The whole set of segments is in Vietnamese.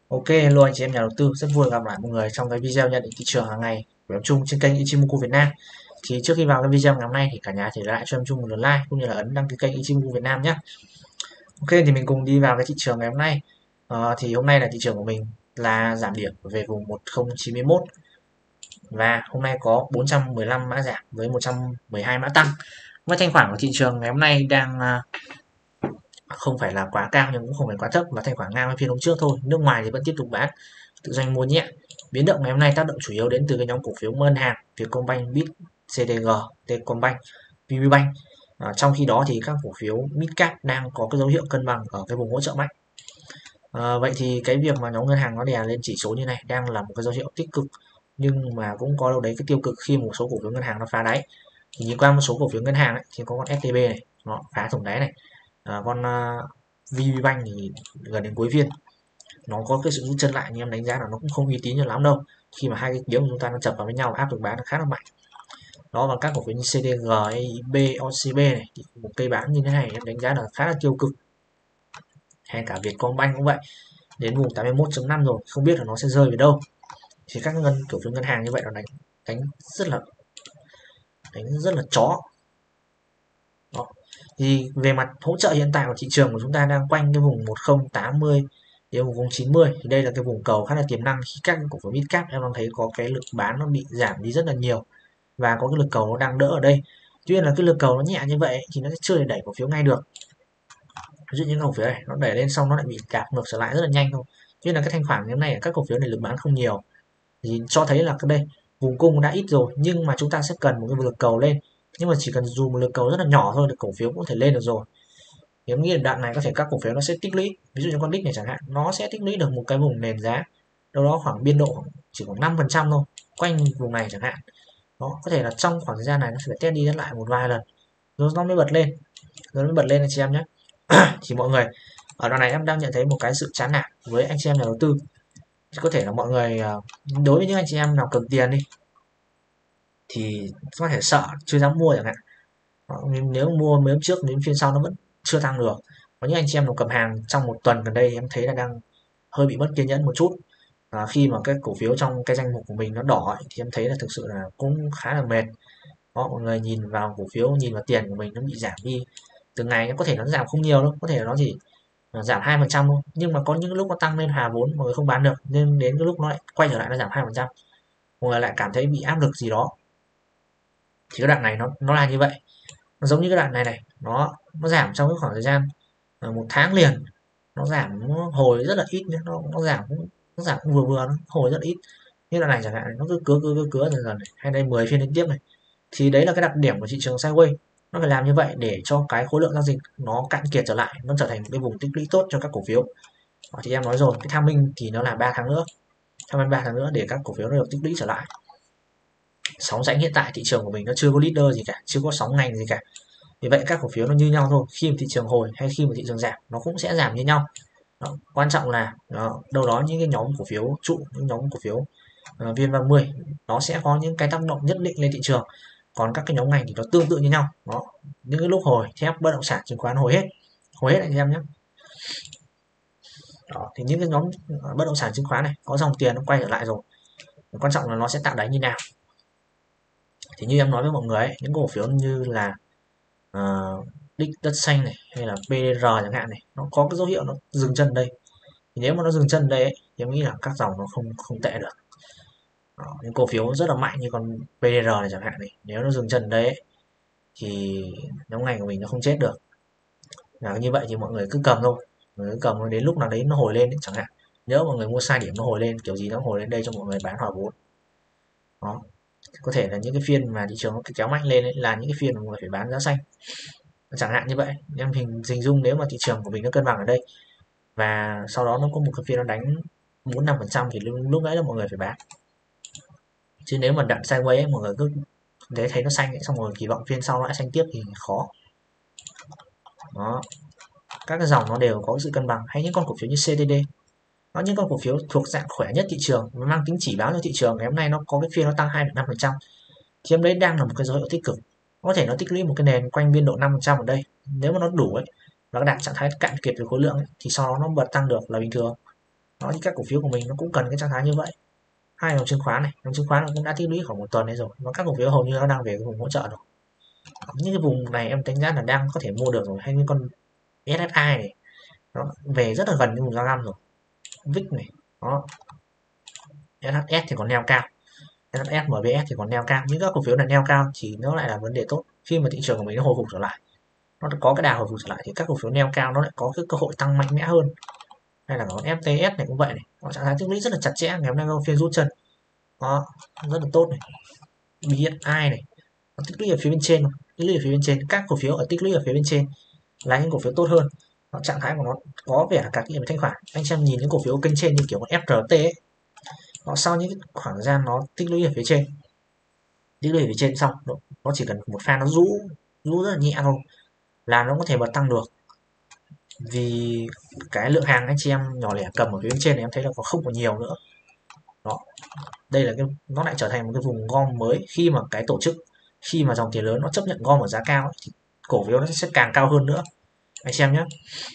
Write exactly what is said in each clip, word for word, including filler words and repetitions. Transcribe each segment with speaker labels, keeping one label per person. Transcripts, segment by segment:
Speaker 1: Ok, hello anh chị em nhà đầu tư, rất vui gặp lại mọi người trong cái video nhận định thị trường hàng ngày của em Trung trên kênh Ichimoku Việt Nam. Thì trước khi vào cái video ngày hôm nay thì cả nhà thì lại cho em Trung một lượt like cũng như là ấn đăng ký kênh Ichimoku Việt Nam nhé. Ok, thì mình cùng đi vào cái thị trường ngày hôm nay. Ờ, thì hôm nay là thị trường của mình là giảm điểm về vùng một không chín mốt và hôm nay có bốn trăm mười lăm mã giảm với một trăm mười hai mã tăng. Với thanh khoản của thị trường ngày hôm nay đang à, không phải là quá cao nhưng cũng không phải quá thấp, và thanh khoản ngang với phiên hôm trước thôi. Nước ngoài thì vẫn tiếp tục bán, tự doanh mua nhẹ. Biến động ngày hôm nay tác động chủ yếu đến từ cái nhóm cổ phiếu ngân hàng Vietcombank, bê i tê, xê đê giê, Techcombank, vê pê Bank. À, trong khi đó thì các cổ phiếu midcap đang có cái dấu hiệu cân bằng ở cái vùng hỗ trợ mạnh. À, vậy thì cái việc mà nhóm ngân hàng nó đè lên chỉ số như này đang là một cái dấu hiệu tích cực, nhưng mà cũng có đâu đấy cái tiêu cực khi một số cổ phiếu ngân hàng nó phá đáy. Thì nhìn qua một số cổ phiếu ngân hàng ấy, thì có con ét tê bê này nó phá thủng đáy này, à, con uh, vê pê Bank thì gần đến cuối phiên nó có cái sự rút chân lại, nhưng em đánh giá là nó cũng không uy tín cho lắm đâu, khi mà hai cái kiếm của chúng ta nó chập vào với nhau, áp lực bán nó khá là mạnh đó. Và các cổ phiếu như xê đê giê, a i bê, o xê bê này thì một cây bán như thế này em đánh giá là khá là tiêu cực. Hay cả Vietcombank cũng vậy, đến vùng tám mươi mốt chấm năm rồi, không biết là nó sẽ rơi về đâu. Thì các ngân cổ phiếu ngân hàng như vậy nó đánh đánh rất là đánh rất là chó đó. Thì về mặt hỗ trợ hiện tại của thị trường của chúng ta đang quanh cái vùng một không tám mươi đến một không chín mươi, thì đây là cái vùng cầu khá là tiềm năng khi các cổ phiếu midcap em đang thấy có cái lực bán nó bị giảm đi rất là nhiều, và có cái lực cầu nó đang đỡ ở đây. Tuy nhiên là cái lực cầu nó nhẹ như vậy thì nó sẽ chưa thể đẩy cổ phiếu ngay được. Ví dụ như cổ phiếu này nó đẩy lên xong nó lại bị đạp ngược trở lại rất là nhanh thôi. Tuy nhiên là cái thanh khoản như này các cổ phiếu này lực bán không nhiều, thì cho thấy là cái đây vùng cung đã ít rồi, nhưng mà chúng ta sẽ cần một cái lực cầu lên, nhưng mà chỉ cần dùng một lực cầu rất là nhỏ thôi thì cổ phiếu cũng có thể lên được rồi. Thì em nghĩ là đoạn này có thể các cổ phiếu nó sẽ tích lũy, ví dụ như con đích này chẳng hạn, nó sẽ tích lũy được một cái vùng nền giá đâu đó khoảng biên độ chỉ khoảng năm phần trăm thôi, quanh vùng này chẳng hạn. Đó, có thể là trong khoảng thời gian này nó sẽ phải test đi test lại một vài lần rồi nó mới bật lên, rồi nó mới bật lên anh chị em nhé. Thì mọi người ở đoạn này em đang nhận thấy một cái sự chán nản với anh chị em nhà đầu tư. Có thể là mọi người ờ, đối với những anh chị em nào cầm tiền đi thì có thể sợ chưa dám mua chẳng hạn. Đó, nếu mua mấy hôm trước đến phiên sau nó vẫn chưa tăng được. Có những anh chị em nào cầm hàng trong một tuần gần đây em thấy là đang hơi bị mất kiên nhẫn một chút. À, khi mà cái cổ phiếu trong cái danh mục của mình nó đỏ ấy, thì em thấy là thực sự là cũng khá là mệt. Đó, mọi người nhìn vào cổ phiếu, nhìn vào tiền của mình nó bị giảm đi từng ngày, có thể nó giảm không nhiều đâu, có thể nó chỉ giảm hai phần trăm thôi, nhưng mà có những lúc nó tăng lên hà vốn mọi người không bán được, nên đến cái lúc nó lại quay trở lại nó giảm hai phần trăm, mọi người lại cảm thấy bị áp lực gì đó. Thì cái đoạn này nó nó là như vậy, nó giống như cái đoạn này này, nó nó giảm trong cái khoảng thời gian à, một tháng liền, nó giảm nó hồi rất là ít nhé, nó nó giảm nó giảm vừa vừa, nó hồi rất là ít. Như đoạn này chẳng hạn, nó cứ cứ cứ cứ, cứ dần dần này, hay đây mười phiên liên tiếp này, thì đấy là cái đặc điểm của thị trường sideways, nó phải làm như vậy để cho cái khối lượng giao dịch nó cạn kiệt trở lại, nó trở thành một cái vùng tích lũy tốt cho các cổ phiếu. Đó, thì em nói rồi, cái tham minh thì nó là ba tháng nữa, trong ba tháng nữa để các cổ phiếu nó được tích lũy trở lại. Sóng rãnh hiện tại thị trường của mình nó chưa có leader gì cả, chưa có sóng ngành gì cả, vì vậy các cổ phiếu nó như nhau thôi, khi mà thị trường hồi hay khi mà thị trường giảm nó cũng sẽ giảm như nhau. Đó, quan trọng là đó, đâu đó những cái nhóm cổ phiếu trụ, những nhóm cổ phiếu uh, vê en ba mươi nó sẽ có những cái tác động nhất định lên thị trường, còn các cái nhóm ngành thì nó tương tự như nhau. Đó, những cái lúc hồi thép, bất động sản, chứng khoán hồi hết, hồi hết anh em nhé. Đó, thì những cái nhóm bất động sản, chứng khoán này có dòng tiền nó quay trở lại rồi, quan trọng là nó sẽ tạo đáy như nào. Thì như em nói với mọi người ấy, những cổ phiếu như là uh, đích đất xanh này hay là pê đê rờ chẳng hạn này, nó có cái dấu hiệu nó dừng chân đây, thì nếu mà nó dừng chân đây ấy, thì em nghĩ là các dòng nó không không tệ được. Đó, những cổ phiếu rất là mạnh như con pê đê rờ này chẳng hạn này, nếu nó dừng chân đây ấy, thì nhóm ngành của mình nó không chết được. Là như vậy thì mọi người cứ cầm thôi, mọi người cứ cầm đến lúc nào đấy nó hồi lên ấy, chẳng hạn nhớ mọi người mua sai điểm nó hồi lên kiểu gì nó hồi lên đây cho mọi người bán hòa vốn. Đó, có thể là những cái phiên mà thị trường nó kéo mạnh lên ấy, là những cái phiên mà mọi người phải bán giá xanh chẳng hạn như vậy. Em hình hình dung nếu mà thị trường của mình nó cân bằng ở đây và sau đó nó có một cái phiên nó đánh bốn năm phần trăm thì lúc, lúc đấy là mọi người phải bán. Chứ nếu mà đặt sideways ấy, mọi người cứ thấy thấy nó xanh ấy, xong rồi kỳ vọng phiên sau nó lại xanh tiếp thì khó. Đó, các cái dòng nó đều có sự cân bằng. Hay những con cổ phiếu như xê tê đê, nó những con cổ phiếu thuộc dạng khỏe nhất thị trường, mang tính chỉ báo cho thị trường, ngày hôm nay nó có cái phiên nó tăng hai phẩy năm phần trăm, thì em đấy đang là một cái dấu hiệu tích cực. Có thể nó tích lũy một cái nền quanh biên độ năm phần trăm ở đây, nếu mà nó đủ ấy, nó đạt trạng thái cạn kiệt về khối lượng ấy, thì sau đó nó bật tăng được là bình thường. Đó, thì các cổ phiếu của mình nó cũng cần cái trạng thái như vậy. Hai dòng chứng khoán này, dòng chứng khoán nó cũng đã tích lũy khoảng một tuần đấy rồi, và các cổ phiếu hầu như nó đang về cái vùng hỗ trợ rồi. Những cái vùng này em đánh giá là đang có thể mua được rồi, hay như con ét ét i này nó về rất là gần cái vùng giao năm rồi. vê i ích này, đó, ét hát ét thì còn neo cao, ét hát ét, em vê ét thì còn neo cao. Những các cổ phiếu này neo cao thì nó lại là vấn đề tốt. Khi mà thị trường của mình nó hồi phục trở lại, nó có cái đà hồi phục trở lại, thì các cổ phiếu neo cao nó lại có cái cơ hội tăng mạnh mẽ hơn. Hay là con ép tê ét này cũng vậy này, nó trạng thái tích lũy rất là chặt chẽ, ngày hôm nay có phiên rút chân, đó, rất là tốt này. bê ét i này, nó tích lũy ở phía bên trên, tích lũy ở phía bên trên, các cổ phiếu ở tích lũy ở phía bên trên là những cổ phiếu tốt hơn. Nó, trạng thái của nó có vẻ là cải thiện về thanh khoản. Anh xem nhìn những cổ phiếu kênh trên như kiểu con ép rờ tê ấy, nó sau những khoảng thời gian nó tích lũy ở phía trên, tích lũy ở phía trên xong nó, nó chỉ cần một pha nó rũ rũ rất là nhẹ thôi là nó có thể bật tăng được. Vì cái lượng hàng anh chị em nhỏ lẻ cầm ở phía bên trên này em thấy là có không còn nhiều nữa. Đó, đây là cái nó lại trở thành một cái vùng gom mới. Khi mà cái tổ chức, khi mà dòng tiền lớn nó chấp nhận gom ở giá cao ấy, thì cổ phiếu nó sẽ càng cao hơn nữa, anh xem nhé.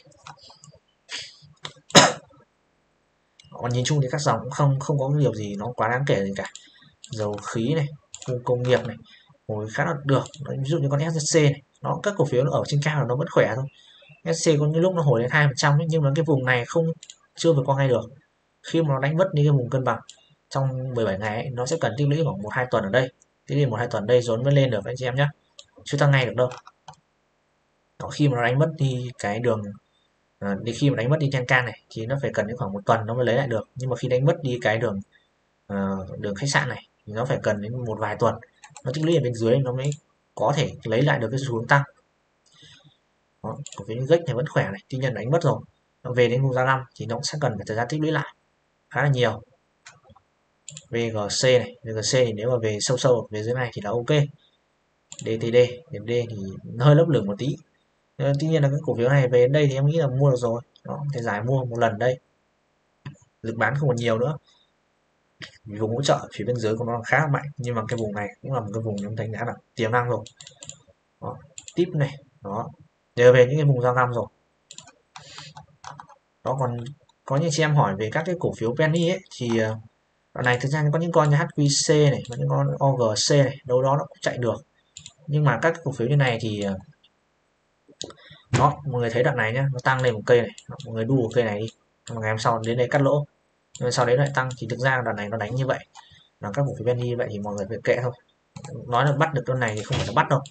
Speaker 1: Còn nhìn chung thì các dòng cũng không không có điều gì nó quá đáng kể gì cả. Dầu khí này, khu công nghiệp này hồi khá là được. Ví dụ như con ét xê này, nó các cổ phiếu nó ở trên cao là nó vẫn khỏe thôi. ét xê có những lúc nó hồi lên hai phần trăm, nhưng mà cái vùng này không chưa vượt qua ngay được. Khi mà nó đánh mất đi cái vùng cân bằng trong mười bảy ngày ấy, nó sẽ cần tích lũy khoảng một hai tuần ở đây, tích lũy một hai tuần đây rồi mới lên được anh chị em nhé, chưa tăng ngay được đâu. Đó, khi mà nó đánh mất đi cái đường à, đi khi mà đánh mất đi nhan can này thì nó phải cần đến khoảng một tuần nó mới lấy lại được. Nhưng mà khi đánh mất đi cái đường à, đường khách sạn này thì nó phải cần đến một vài tuần, nó tích lũy ở bên dưới nó mới có thể lấy lại được cái xu hướng tăng. Đó, cổ phiếu gách này vẫn khỏe này, tuy nhiên đánh mất rồi, nó về đến vùng giá năm thì nó cũng sẽ cần phải thời gian tích lũy lại khá là nhiều. vê giê xê này, vê giê xê thì nếu mà về sâu sâu về dưới này thì là ok. đê tê đê, đê tê đê thì nó hơi lấp lửng một tí. Tuy nhiên là cái cổ phiếu này về đến đây thì em nghĩ là mua được rồi. Đó, thì giải mua một lần đây, lực bán không còn nhiều nữa. Vùng hỗ trợ phía bên dưới của nó khá là mạnh, nhưng mà cái vùng này cũng là một cái vùng em đánh giá là tiềm năng rồi. Đó, tip này, đó, đều về những cái vùng giao năm rồi. Đó, còn có những chị em hỏi về các cái cổ phiếu penny ấy thì đoạn này thực ra có những con như hát quy xê này, có những con o giê xê này, đâu đó nó cũng chạy được. Nhưng mà các cái cổ phiếu như này thì đó, mọi người thấy đoạn này nhá, nó tăng lên một cây này, mọi người đu một cây này đi, mà ngày hôm sau đến đây cắt lỗ, nhưng sau đấy lại tăng, thì thực ra đoạn này nó đánh như vậy là các cổ phiếu penny như vậy thì mọi người phải kệ thôi. Nói là bắt được con này thì không phải là bắt đâu,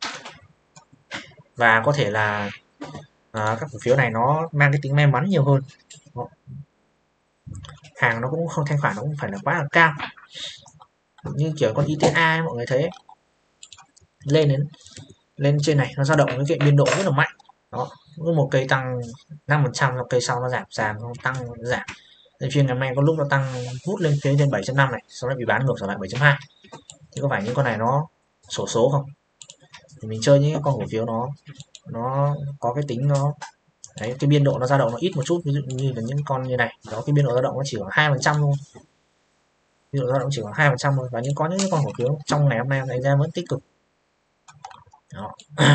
Speaker 1: và có thể là à, các cổ phiếu này nó mang cái tính may mắn nhiều hơn. Đó, hàng nó cũng không, thanh khoản nó cũng phải là quá là cao, như kiểu con i tê a ấy, mọi người thấy ấy, lên đến lên trên này nó dao động với cái biên độ rất là mạnh. Đó, một cây tăng năm phần trăm, cây sau nó giảm giảm nó tăng giảm. Nên phiên ngày hôm nay có lúc nó tăng hút lên phía trên bảy chấm năm này, sau đó bị bán ngược trở lại bảy chấm hai. Thì có phải những con này nó sổ số không? Thì mình chơi những con cổ phiếu nó nó có cái tính nó đấy, cái biên độ nó dao động nó ít một chút, ví dụ như là những con như này, đó, cái biên độ dao động nó chỉ khoảng hai phần trăm thôi, ví dụ dao động chỉ khoảng hai phần trăm thôi. Và những có những con cổ phiếu trong ngày hôm nay đánh ra vẫn tích cực. Đó.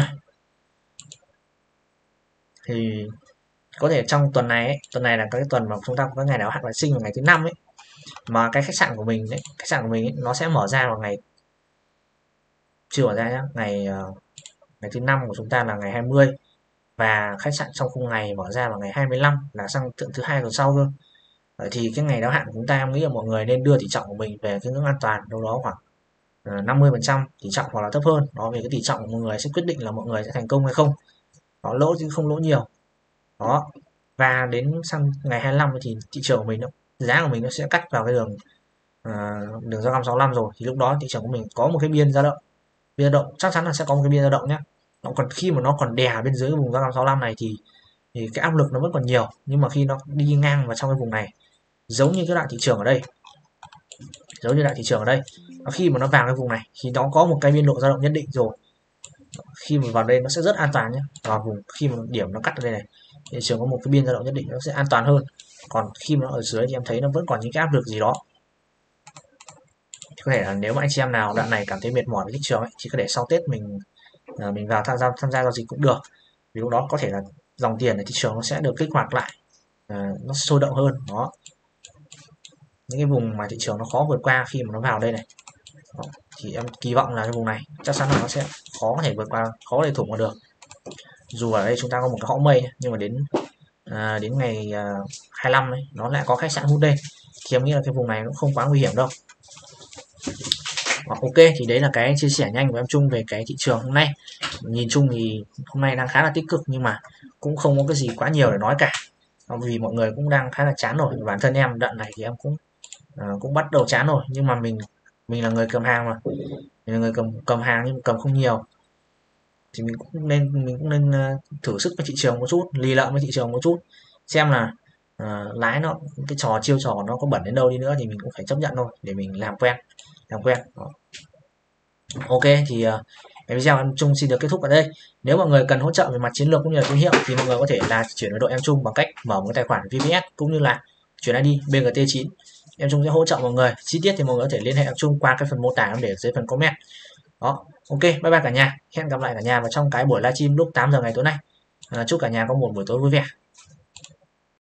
Speaker 1: Thì có thể trong tuần này ấy, tuần này là cái tuần mà chúng ta có cái ngày đáo hạn Giáng sinh vào ngày thứ năm ấy, mà cái khách sạn của mình đấy, khách sạn của mình ấy, nó sẽ mở ra vào ngày chưa mở ra nhá, ngày ngày thứ năm của chúng ta là ngày hai mươi, và khách sạn trong khung ngày mở ra vào ngày hai mươi lăm là sang thứ, thứ hai tuần sau thôi. Vậy thì cái ngày đáo hạn của chúng ta em nghĩ là mọi người nên đưa tỷ trọng của mình về cái ngưỡng an toàn đâu đó khoảng năm mươi phần trăm tỷ trọng hoặc là thấp hơn. Đó, về cái tỷ trọng của mọi người sẽ quyết định là mọi người sẽ thành công hay không. Đó, lỗ chứ không lỗ nhiều. Đó, và đến sang ngày hai mươi lăm thì thị trường của mình nó, giá của mình nó sẽ cắt vào cái đường uh, đường giao năm sáu lăm rồi, thì lúc đó thị trường của mình có một cái biên dao động, biên dao động chắc chắn là sẽ có một cái biên dao động nhé. Nó còn khi mà nó còn đè bên dưới cái vùng giao năm sáu lăm này thì thì cái áp lực nó vẫn còn nhiều, nhưng mà khi nó đi ngang vào trong cái vùng này, giống như cái đoạn thị trường ở đây, giống như đoạn thị trường ở đây, khi mà nó vào cái vùng này thì nó có một cái biên độ dao động nhất định rồi, khi mà vào đây nó sẽ rất an toàn nhé. Vào vùng khi mà điểm nó cắt ở đây này, thị trường có một cái biên dao động nhất định nó sẽ an toàn hơn. Còn khi mà nó ở dưới thì em thấy nó vẫn còn những cái áp lực gì đó. Có thể là nếu mà anh chị em nào đoạn này cảm thấy mệt mỏi với thị trường ấy, thì có thể sau Tết mình mình vào tham gia tham gia giao dịch cũng được, vì lúc đó có thể là dòng tiền ở thị trường nó sẽ được kích hoạt lại, à, nó sôi động hơn. Đó, những cái vùng mà thị trường nó khó vượt qua khi mà nó vào đây này. Đó, thì em kỳ vọng là cái vùng này chắc chắn là nó sẽ khó có thể vượt qua, khó để thủng qua được. Dù ở đây chúng ta có một cái hõm mây nhưng mà đến à, đến ngày à, hai mươi lăm ấy, nó lại có khách sạn hút đây, thì em nghĩ là cái vùng này cũng không quá nguy hiểm đâu. Ok, thì đấy là cái chia sẻ nhanh của em Trung về cái thị trường hôm nay. Nhìn chung thì hôm nay đang khá là tích cực nhưng mà cũng không có cái gì quá nhiều để nói cả, vì mọi người cũng đang khá là chán rồi. Bản thân em đoạn này thì em cũng uh, cũng bắt đầu chán rồi, nhưng mà mình mình là người cầm hàng mà, mình là người cầm cầm hàng nhưng cầm không nhiều, thì mình cũng nên mình cũng nên uh, thử sức với thị trường một chút, lì lợm với thị trường một chút, xem là uh, lái nó cái trò chiêu trò nó có bẩn đến đâu đi nữa thì mình cũng phải chấp nhận thôi, để mình làm quen làm quen. Đó. Ok, thì uh, cái video em Trung xin được kết thúc ở đây. Nếu mọi người cần hỗ trợ về mặt chiến lược cũng như là thương hiệu thì mọi người có thể là chuyển với đội em Trung bằng cách mở một tài khoản vê pê ét cũng như là chuyển i đê bê giê tê chín. Em Trung sẽ hỗ trợ mọi người. Chi tiết thì mọi người có thể liên hệ em Trung qua cái phần mô tả em để dưới phần comment. Đó. Ok, bye bye cả nhà. Hẹn gặp lại cả nhà vào trong cái buổi livestream lúc tám giờ ngày tối nay. À, chúc cả nhà có một buổi tối vui vẻ.